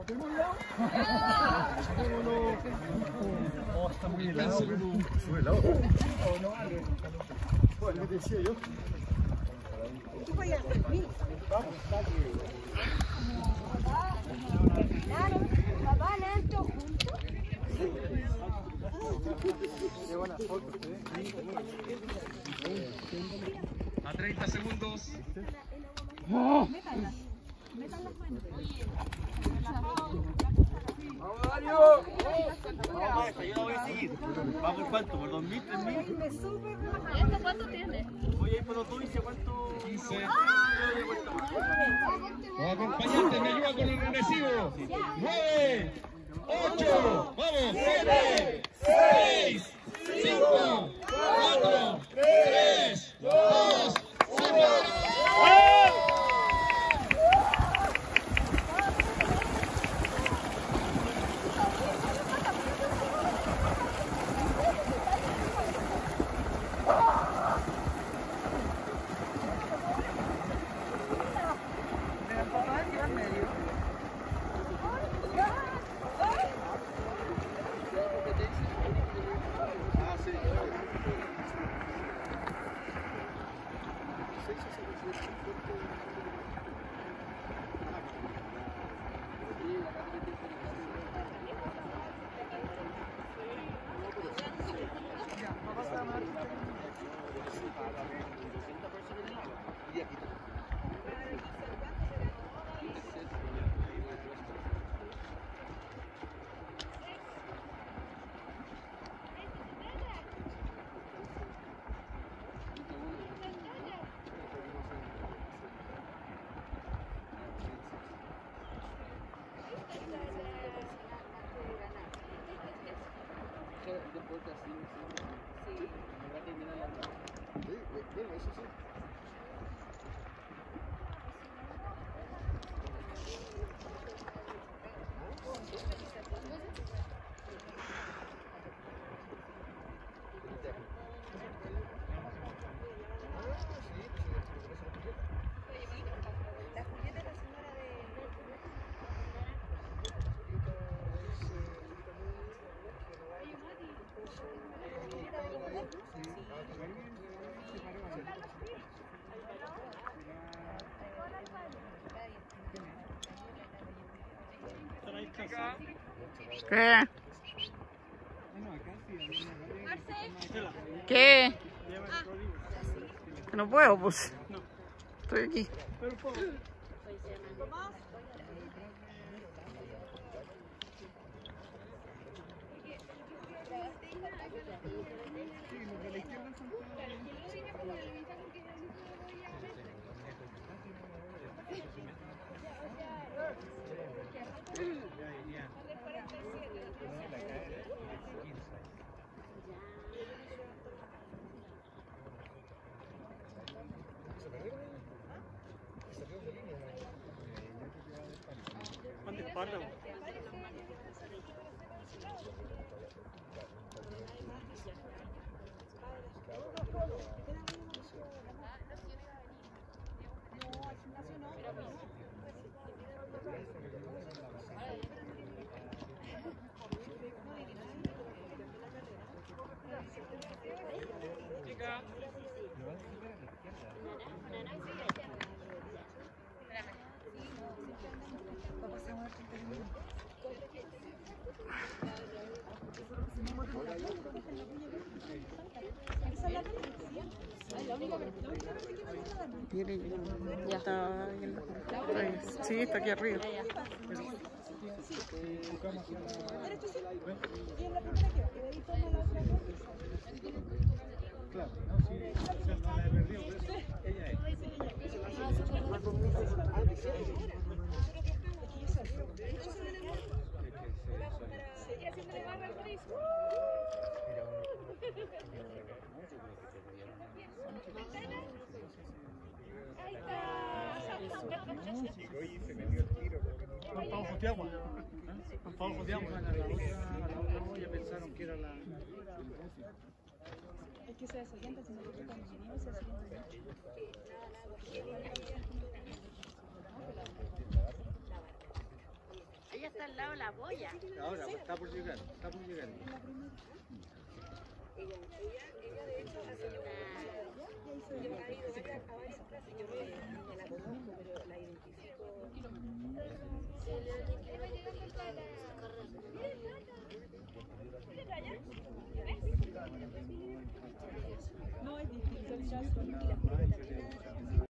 ¿Tenemos helado? Oh, está muy helado. ¿Muy helado? Oh, no, bueno, ¿qué te decía yo? Tú vayas a dormir. Vamos, Claro, papá, ¿lean todos juntos? qué buenas fotos, A 30 segundos. Métanlas. Metan las manos. ¡Vamos, Dario! Vamos, yo la voy a seguir. ¿Vamos por cuánto? ¿Por 2.000, 3.000? Me súper relajado. ¿Cuánto tiene? Voy a ir por los 2 y sé cuánto... 15. Los acompañantes me ayudan con el recibo. 9, 8, vamos, 7, 6, 5, 4, 3, 2, 1. ¿Qué? ¿Qué? No puedo, pues. Estoy aquí. Ya está. Sí, está aquí arriba. Claro, no, sí, no la he perdido, por eso ella es. Con pavos de agua. Con pavos de agua. A la otra ya pensaron que era la... Es que se desorienta, si no lo cuando venimos se desorienta. Ella está lado la boya. Ahora, está por llegar, está por llegar. Ella de hecho hace yo ha ido a varias clases, yo me la conozco, pero la identifico. No es distinto.